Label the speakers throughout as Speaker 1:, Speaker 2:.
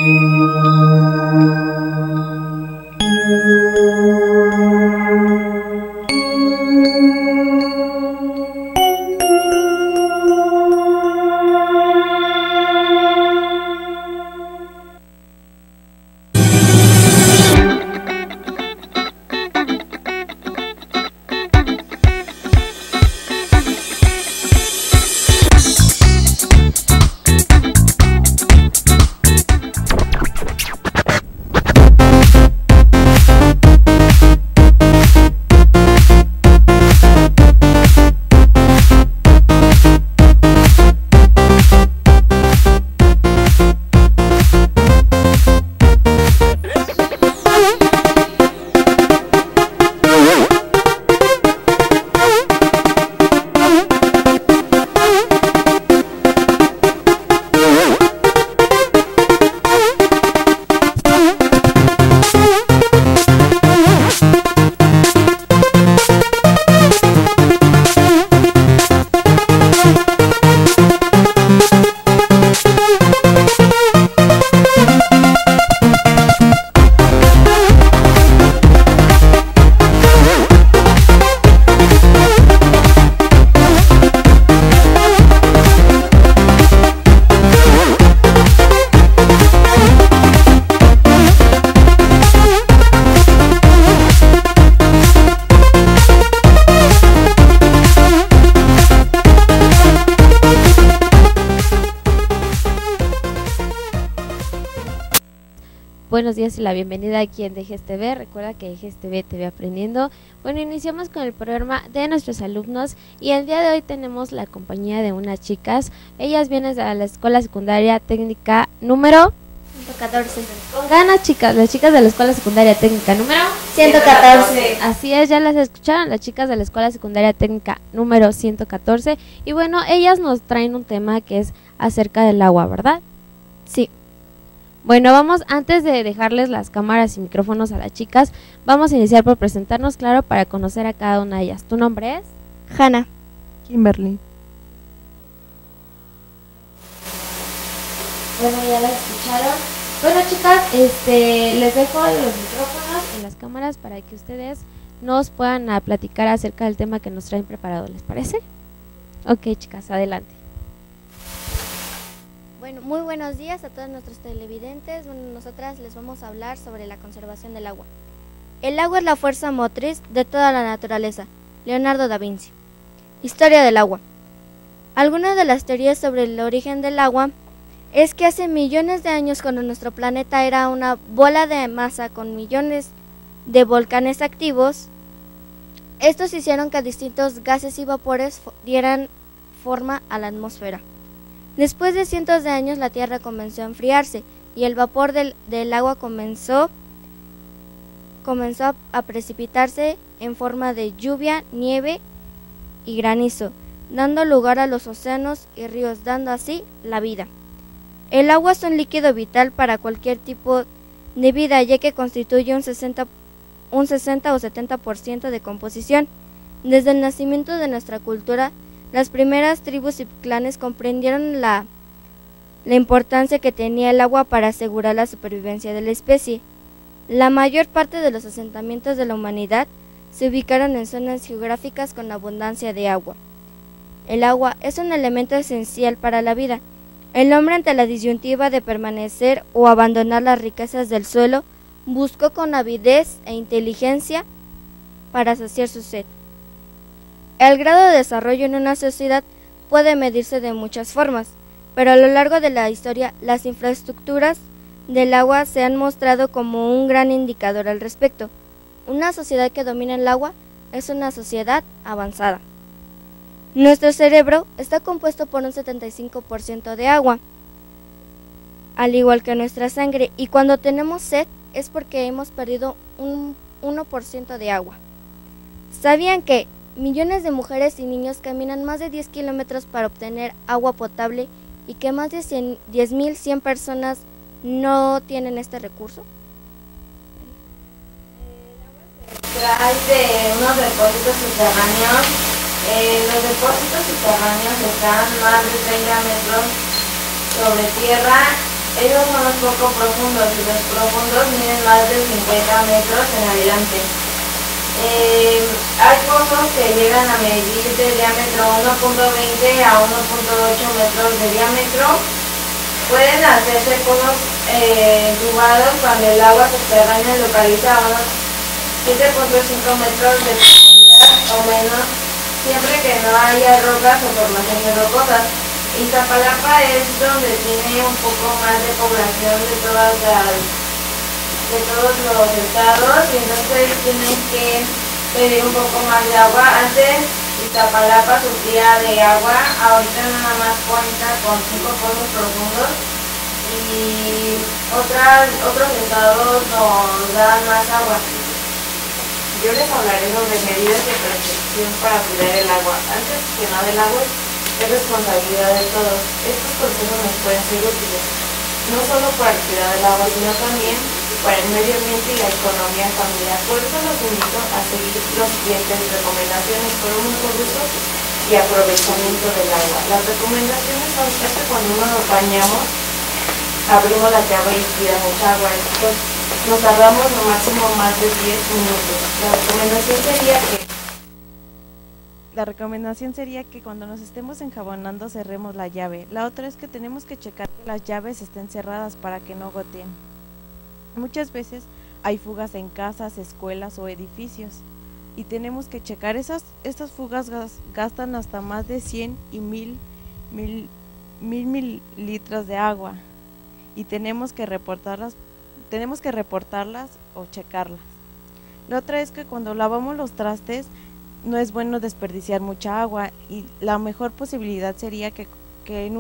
Speaker 1: Buenos días y la bienvenida aquí en Dejes TV. Recuerda que Dejes TV te ve aprendiendo. Bueno, iniciamos con el programa de nuestros alumnos y el día de hoy tenemos la compañía de unas chicas. Ellas vienen de la Escuela Secundaria Técnica número
Speaker 2: 114.
Speaker 1: Con ganas, chicas, las chicas de la Escuela Secundaria Técnica número
Speaker 2: 114.
Speaker 1: Así es, ya las escucharon, las chicas de la Escuela Secundaria Técnica número 114. Y bueno, ellas nos traen un tema que es acerca del agua, ¿verdad?
Speaker 2: Sí.
Speaker 1: Bueno, antes de dejarles las cámaras y micrófonos a las chicas, vamos a iniciar por presentarnos, claro, para conocer a cada una de ellas. ¿Tu nombre es?
Speaker 2: Hanna.
Speaker 3: Kimberly.
Speaker 1: Bueno, ya la escucharon. Bueno, chicas, les dejo los micrófonos y las cámaras para que ustedes nos puedan platicar acerca del tema que nos traen preparado, ¿les parece? Ok, chicas, adelante.
Speaker 2: Bueno, muy buenos días a todos nuestros televidentes. Bueno, nosotras les vamos a hablar sobre la conservación del agua. El agua es la fuerza motriz de toda la naturaleza. Leonardo da Vinci. Historia del agua. Algunas de las teorías sobre el origen del agua es que hace millones de años, cuando nuestro planeta era una bola de masa con millones de volcanes activos, estos hicieron que distintos gases y vapores dieran forma a la atmósfera. Después de cientos de años, la Tierra comenzó a enfriarse y el vapor del agua comenzó a precipitarse en forma de lluvia, nieve y granizo, dando lugar a los océanos y ríos, dando así la vida. El agua es un líquido vital para cualquier tipo de vida, ya que constituye un 60 o 70% de composición. Desde el nacimiento de nuestra cultura, las primeras tribus y clanes comprendieron la importancia que tenía el agua para asegurar la supervivencia de la especie. La mayor parte de los asentamientos de la humanidad se ubicaron en zonas geográficas con abundancia de agua. El agua es un elemento esencial para la vida. El hombre, ante la disyuntiva de permanecer o abandonar las riquezas del suelo, buscó con avidez e inteligencia para saciar su sed. El grado de desarrollo en una sociedad puede medirse de muchas formas, pero a lo largo de la historia las infraestructuras del agua se han mostrado como un gran indicador al respecto. Una sociedad que domina el agua es una sociedad avanzada. Nuestro cerebro está compuesto por un 75% de agua, al igual que nuestra sangre, y cuando tenemos sed es porque hemos perdido un 1% de agua. ¿Sabían que millones de mujeres y niños caminan más de 10 kilómetros para obtener agua potable y que más de 10.100 personas no tienen este recurso?
Speaker 4: El agua se extrae de unos depósitos subterráneos. Los depósitos subterráneos están más de 30 metros sobre tierra Esos son los poco profundos y los profundos miden más de 50 metros en adelante. Hay pozos que llegan a medir de diámetro 1.20 a 1.8 metros de diámetro. Pueden hacerse pozos entubados cuando el agua subterránea localiza a unos 7.5 metros de profundidad o menos, siempre que no haya rocas o formaciones rocosas. Iztapalapa es donde tiene un poco más de población de todos los estados, y entonces tienen que pedir un poco más de agua. Antes Iztapalapa surtía de agua, ahorita nada más cuenta con 5 pozos profundos, y otros estados nos dan más agua. Yo les hablaré sobre medidas de protección para cuidar el agua. Antes que nada, el agua es responsabilidad de todos. Estos consejos nos pueden ser útiles, no solo para el cuidado del agua, sino también para el medio ambiente y la economía familiar. Por eso los invito a seguir las siguientes recomendaciones para un mejor uso y aprovechamiento del agua. Las recomendaciones son que cuando nos bañamos, abrimos la llave y tira mucha agua. Nos tardamos lo máximo más de 10 minutos.
Speaker 3: La recomendación sería que cuando nos estemos enjabonando cerremos la llave. La otra es que tenemos que checar que las llaves estén cerradas para que no goteen. Muchas veces hay fugas en casas, escuelas o edificios, y tenemos que checar estas fugas gastan hasta más de 100 y 1000 mililitros de agua, y tenemos que reportarlas o checarlas. La otra es que cuando lavamos los trastes no es bueno desperdiciar mucha agua, y la mejor posibilidad sería que en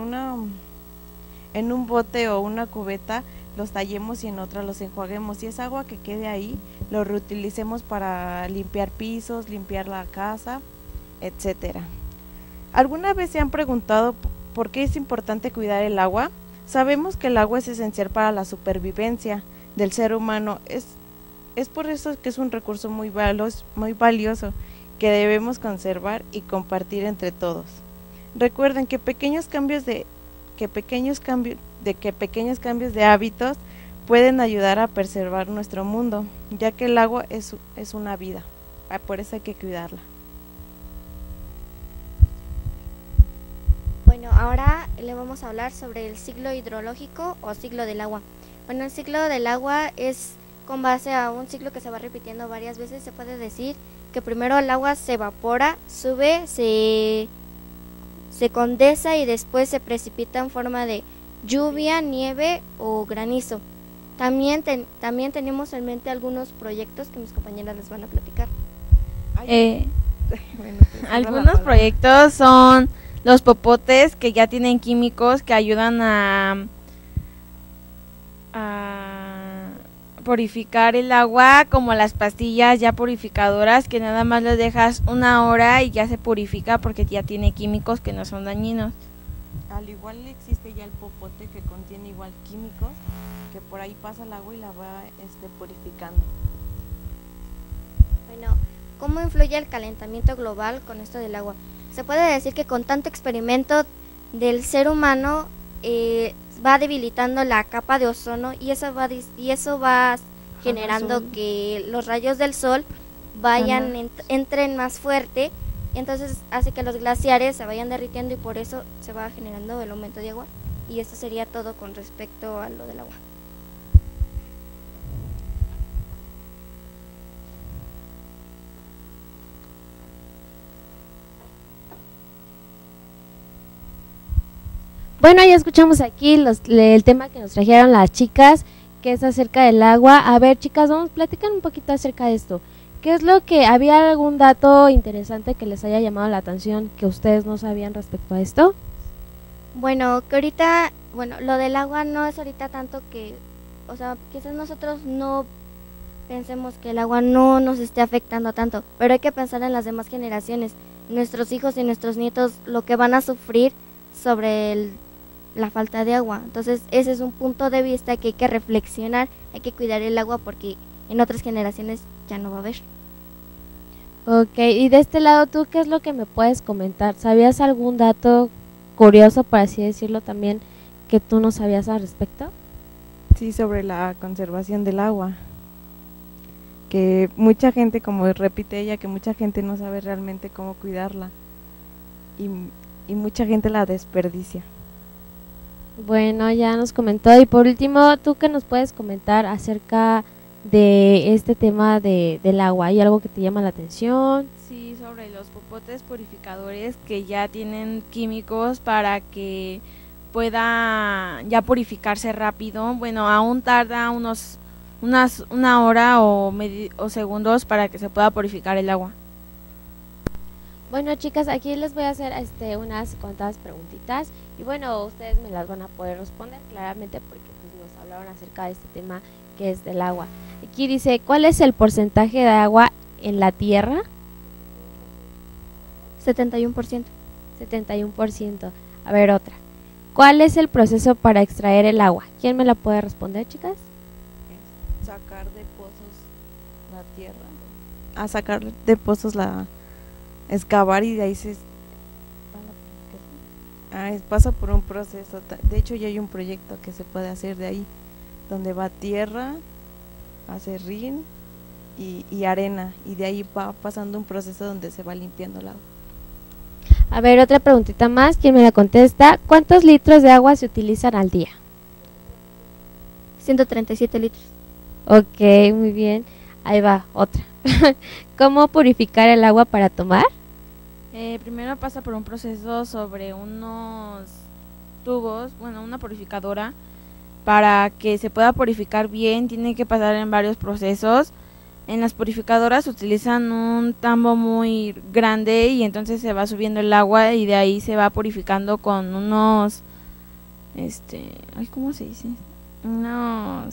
Speaker 3: un bote o una cubeta los tallemos y en otra los enjuaguemos, y esa agua que quede ahí lo reutilicemos para limpiar pisos, limpiar la casa, etcétera. ¿Alguna vez se han preguntado por qué es importante cuidar el agua? Sabemos que el agua es esencial para la supervivencia del ser humano. Es por eso que es un recurso muy valioso que debemos conservar y compartir entre todos. Recuerden que pequeños cambios de hábitos pueden ayudar a preservar nuestro mundo, ya que el agua es una vida, por eso hay que cuidarla.
Speaker 2: Bueno, ahora le vamos a hablar sobre el ciclo hidrológico o ciclo del agua. Bueno, el ciclo del agua es con base a un ciclo que se va repitiendo varias veces. Se puede decir que primero el agua se evapora, sube, se condensa y después se precipita en forma de lluvia, nieve o granizo. También tenemos en mente algunos proyectos que mis compañeras les van a platicar.
Speaker 5: Algunos proyectos son los popotes, que ya tienen químicos que ayudan a purificar el agua, como las pastillas ya purificadoras, que nada más les dejas 1 hora y ya se purifica porque ya tiene químicos que no son dañinos.
Speaker 3: Al igual existe ya el popote, que contiene igual químicos, que por ahí pasa el agua y la va purificando.
Speaker 2: Bueno, ¿cómo influye el calentamiento global con esto del agua? Se puede decir que con tanto experimento del ser humano va debilitando la capa de ozono, y eso va generando que los rayos del sol entren más fuerte, y entonces hace que los glaciares se vayan derritiendo, y por eso se va generando el aumento de agua. Y esto sería todo con respecto a lo del agua.
Speaker 1: Bueno, ya escuchamos aquí el tema que nos trajeron las chicas, que es acerca del agua. A ver, chicas, vamos a platicar un poquito acerca de esto. ¿Qué es había algún dato interesante que les haya llamado la atención que ustedes no sabían respecto a esto?
Speaker 2: Bueno, que ahorita, lo del agua no es ahorita tanto que, quizás nosotros no pensemos que el agua no nos esté afectando tanto, pero hay que pensar en las demás generaciones, nuestros hijos y nuestros nietos, lo que van a sufrir sobre la falta de agua. Entonces ese es un punto de vista que hay que reflexionar, hay que cuidar el agua porque en otras generaciones ya no va a haber.
Speaker 1: Ok, y de este lado, ¿tú qué es lo que me puedes comentar? ¿Sabías algún dato curioso, por así decirlo también, que tú no sabías al respecto?
Speaker 3: Sí, sobre la conservación del agua. Que mucha gente, como repite ella, que mucha gente no sabe realmente cómo cuidarla. Y mucha gente la desperdicia.
Speaker 1: Bueno, ya nos comentó. Y por último, ¿tú qué nos puedes comentar acerca de este tema del agua? ¿Hay algo que te llama la atención?
Speaker 5: Sí, sobre los popotes purificadores que ya tienen químicos para que pueda ya purificarse rápido. Bueno, aún tarda una hora o segundos para que se pueda purificar el agua.
Speaker 1: Bueno, chicas, aquí les voy a hacer unas cuantas preguntitas y bueno, ustedes me las van a poder responder claramente porque pues, nos hablaron acerca de este tema que es del agua. Aquí dice, ¿cuál es el porcentaje de agua en la Tierra?
Speaker 2: 71%.
Speaker 1: 71%. A ver, otra. ¿Cuál es el proceso para extraer el agua? ¿Quién me la puede responder, chicas?
Speaker 3: Sacar de pozos la tierra. Sacar de pozos excavar y de ahí pasa por un proceso. De hecho ya hay un proyecto que se puede hacer de ahí, donde va tierra, acerrín y arena, y de ahí va pasando un proceso donde se va limpiando el agua.
Speaker 1: A ver, otra preguntita más, ¿quién me la contesta? ¿Cuántos litros de agua se utilizan al día?
Speaker 2: 137 litros.
Speaker 1: Ok, muy bien. Ahí va, otra. ¿Cómo purificar el agua para tomar?
Speaker 5: Primero pasa por un proceso sobre unos tubos, bueno, una purificadora. Para que se pueda purificar bien, tiene que pasar en varios procesos. En las purificadoras utilizan un tambo muy grande y entonces se va subiendo el agua y de ahí se va purificando con unos, ¿cómo se dice? Unos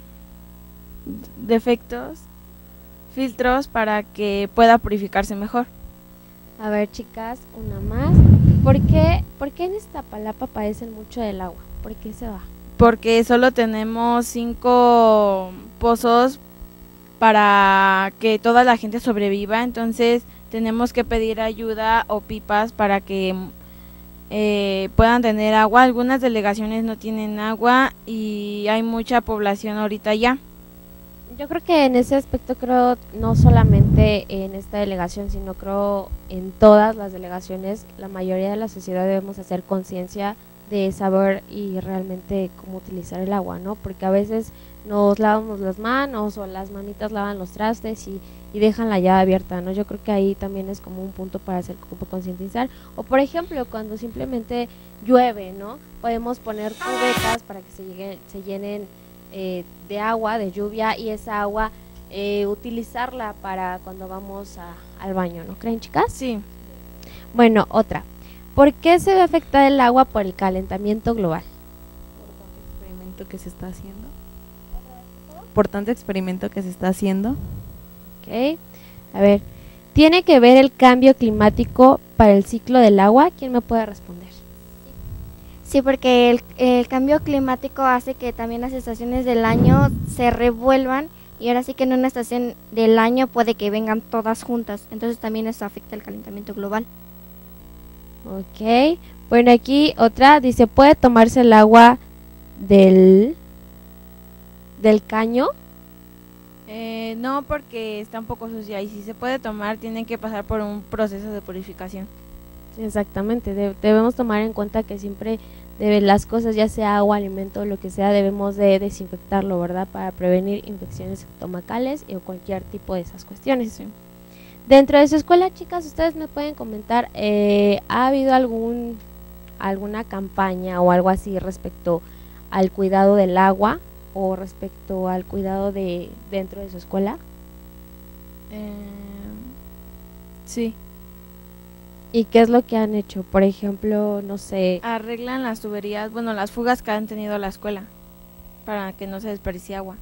Speaker 5: filtros para que pueda purificarse mejor.
Speaker 1: A ver, chicas, una más. ¿Por qué en Iztapalapa padecen mucho del agua? ¿Por qué se va?
Speaker 5: Porque solo tenemos 5 pozos para que toda la gente sobreviva, entonces tenemos que pedir ayuda o pipas para que puedan tener agua. Algunas delegaciones no tienen agua y hay mucha población ahorita ya.
Speaker 1: Yo creo que en ese aspecto creo no solamente en esta delegación, sino creo en todas las delegaciones, la mayoría de la sociedad debemos hacer conciencia de saber y realmente cómo utilizar el agua, ¿no? Porque a veces nos lavamos las manos o las mamitas lavan los trastes y dejan la llave abierta, ¿no? Yo creo que ahí también es como un punto para hacer concientizar. O por ejemplo, cuando simplemente llueve, ¿no? Podemos poner cubetas para que se llenen de agua, de lluvia, y esa agua utilizarla para cuando vamos al baño, ¿no creen, chicas?
Speaker 5: Sí.
Speaker 1: Bueno, otra. ¿Por qué se ve afectada el agua por el calentamiento global?
Speaker 3: Por tanto experimento que se está haciendo. Por tanto experimento que se está haciendo.
Speaker 1: Ok. A ver, ¿tiene que ver el cambio climático para el ciclo del agua? ¿Quién me puede responder?
Speaker 2: Sí, porque el cambio climático hace que también las estaciones del año se revuelvan y ahora sí que en una estación del año puede que vengan todas juntas, entonces también eso afecta el calentamiento global.
Speaker 1: Ok, bueno, aquí otra dice, ¿puede tomarse el agua del caño?
Speaker 5: No, porque está un poco sucia y si se puede tomar tiene que pasar por un proceso de purificación.
Speaker 1: Exactamente, debemos tomar en cuenta que siempre las cosas, ya sea agua, alimento, lo que sea, debemos de desinfectarlo, ¿verdad? Para prevenir infecciones estomacales o cualquier tipo de esas cuestiones.
Speaker 5: Sí.
Speaker 1: Dentro de su escuela, chicas, ustedes me pueden comentar, ¿ha habido alguna campaña o algo así respecto al cuidado del agua o respecto al cuidado dentro de su escuela?
Speaker 5: Sí.
Speaker 1: ¿Y qué es lo que han hecho? Por ejemplo, no sé.
Speaker 5: Arreglan las tuberías, bueno, las fugas que han tenido la escuela para que no se desperdicie agua.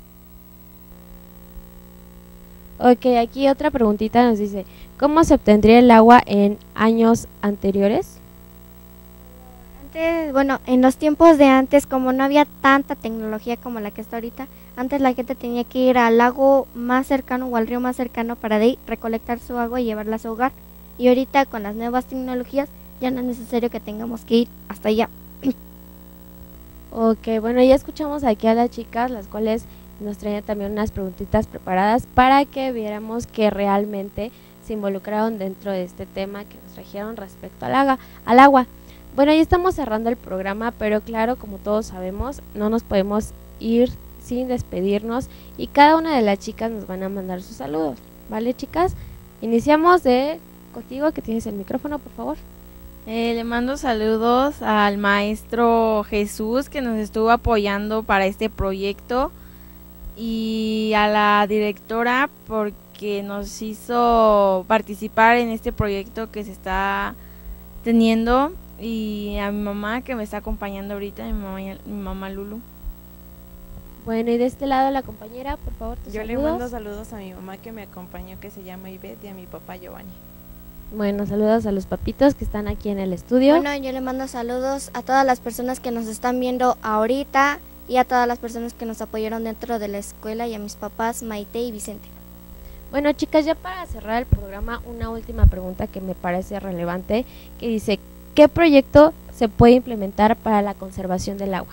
Speaker 1: Ok, aquí otra preguntita nos dice, ¿cómo se obtendría el agua en años anteriores?
Speaker 2: Antes, bueno, en los tiempos de antes, como no había tanta tecnología como la que está ahorita, antes la gente tenía que ir al lago más cercano o al río más cercano para de ahí recolectar su agua y llevarla a su hogar. Y ahorita con las nuevas tecnologías ya no es necesario que tengamos que ir hasta allá.
Speaker 1: Ok, bueno, ya escuchamos aquí a las chicas, las cuales nos traían también unas preguntitas preparadas para que viéramos que realmente se involucraron dentro de este tema que nos trajeron respecto al agua. Bueno, ya estamos cerrando el programa, pero claro, como todos sabemos, no nos podemos ir sin despedirnos y cada una de las chicas nos van a mandar sus saludos, ¿vale, chicas? Iniciamos contigo, que tienes el micrófono, por favor.
Speaker 5: Le mando saludos al maestro Jesús, que nos estuvo apoyando para este proyecto, y a la directora porque nos hizo participar en este proyecto que se está teniendo, y a mi mamá, que me está acompañando ahorita, mi mamá Lulu.
Speaker 1: Bueno, y de este lado la compañera, por favor, tus
Speaker 3: Yo
Speaker 1: saludos.
Speaker 3: le mando saludos a mi mamá que me acompañó, que se llama Ivette, y a mi papá Giovanni.
Speaker 1: Bueno, saludos a los papitos que están aquí en el estudio.
Speaker 2: Bueno, yo le mando saludos a todas las personas que nos están viendo ahorita y a todas las personas que nos apoyaron dentro de la escuela, y a mis papás Maite y Vicente.
Speaker 1: Bueno, chicas, ya para cerrar el programa, una última pregunta que me parece relevante, que dice, ¿qué proyecto se puede implementar para la conservación del agua?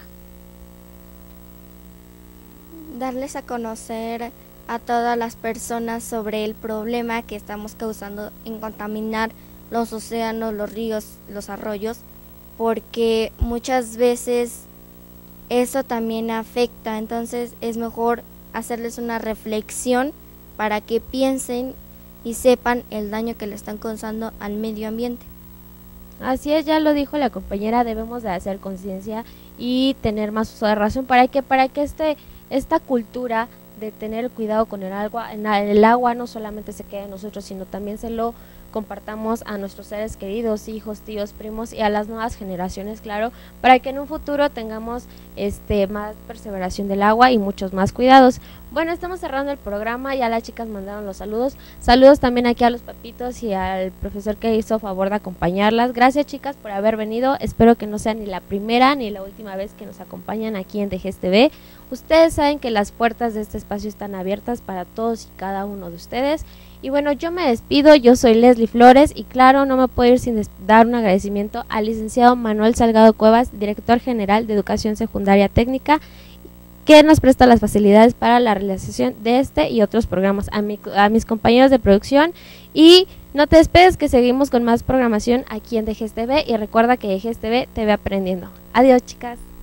Speaker 2: Darles a conocer a todas las personas sobre el problema que estamos causando en contaminar los océanos, los ríos, los arroyos, porque muchas veces eso también afecta. Entonces es mejor hacerles una reflexión para que piensen y sepan el daño que le están causando al medio ambiente.
Speaker 1: Así es, ya lo dijo la compañera, debemos de hacer conciencia y tener más uso de razón para que esta cultura de tener cuidado con el agua no solamente se quede en nosotros, sino también se lo compartamos a nuestros seres queridos, hijos, tíos, primos y a las nuevas generaciones, claro, para que en un futuro tengamos más perseveración del agua y muchos más cuidados. Bueno, estamos cerrando el programa, ya las chicas mandaron los saludos. Saludos también aquí a los papitos y al profesor que hizo favor de acompañarlas. Gracias, chicas, por haber venido. Espero que no sea ni la primera ni la última vez que nos acompañan aquí en DGS TV. Ustedes saben que las puertas de este espacio están abiertas para todos y cada uno de ustedes. Y bueno, yo me despido, yo soy Leslie Flores y claro, no me puedo ir sin dar un agradecimiento al licenciado Manuel Salgado Cuevas, director general de Educación Secundaria Técnica, que nos presta las facilidades para la realización de este y otros programas, a mis compañeros de producción. Y no te despedes, que seguimos con más programación aquí en DGS TV, y recuerda que DGS TV te ve aprendiendo. Adiós, chicas.